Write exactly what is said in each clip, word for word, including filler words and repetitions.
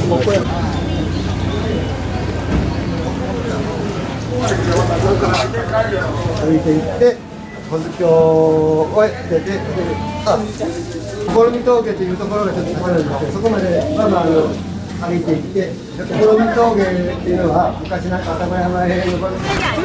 歩いていって、保津峡を出て、あ、試み峠というところがちょっと高いんですけど、そこまでまあまああの歩いていって、試み峠っていうのは昔なんか愛宕山へ登る。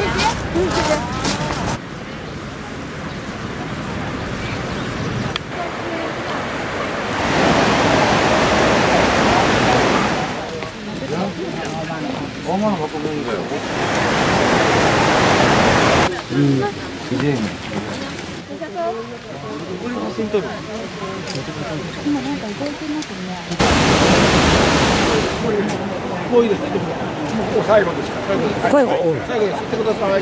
大物運ぶんだよ。うん、きれいね。写真撮る。今なんか動いてますね。もういいです。もう最後ですか。最後です。最後。最後です。行ってください。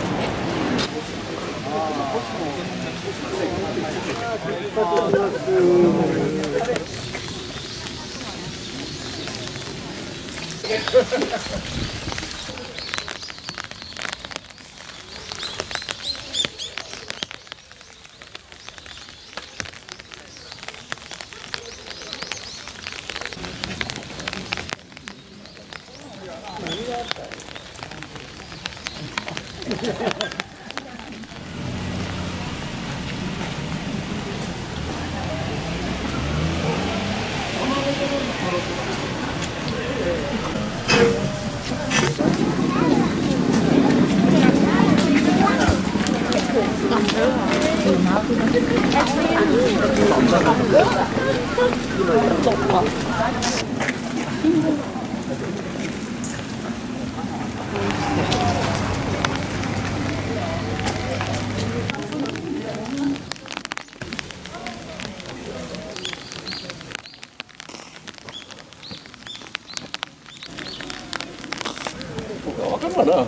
わかるかな。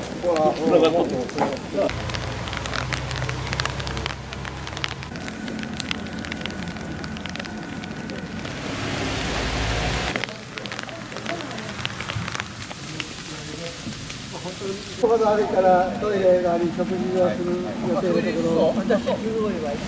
ここがあるからトイレがあり食事をする予定のところ。私すごいわ。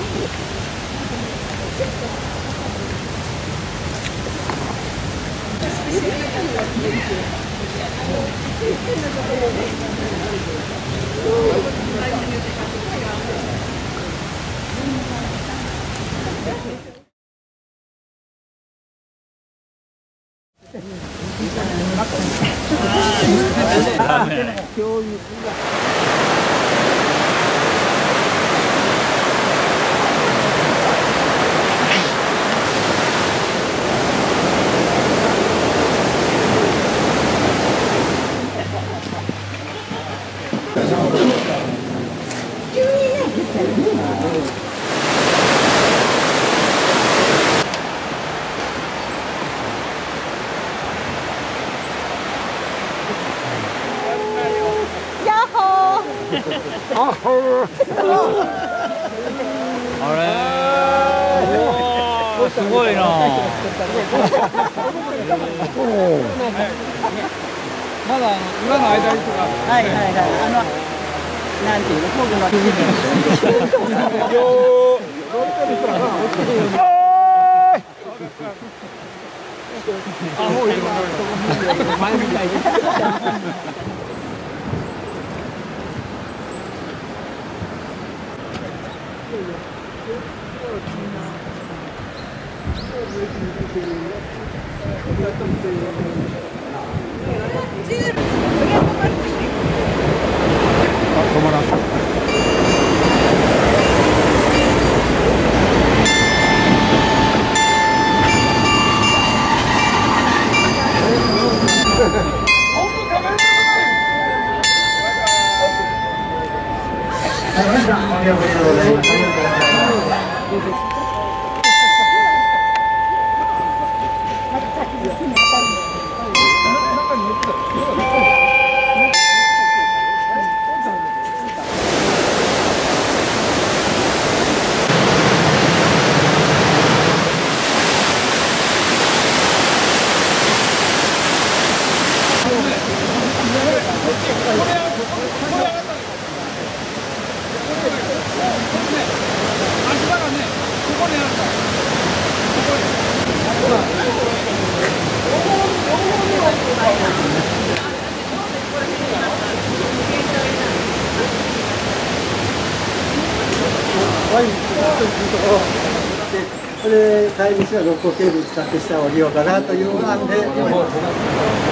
あれー、すごいな。まだ今の間にとか。はいはいはい。あのなんていうの、フォグの木々。よー。あ、もう今前みたいに。止まらん。ありがとうございます。ここにあるんだ。ここに。 ワインというところで、それで帰り道は六甲ケーブル使って下を降りようかなという案で。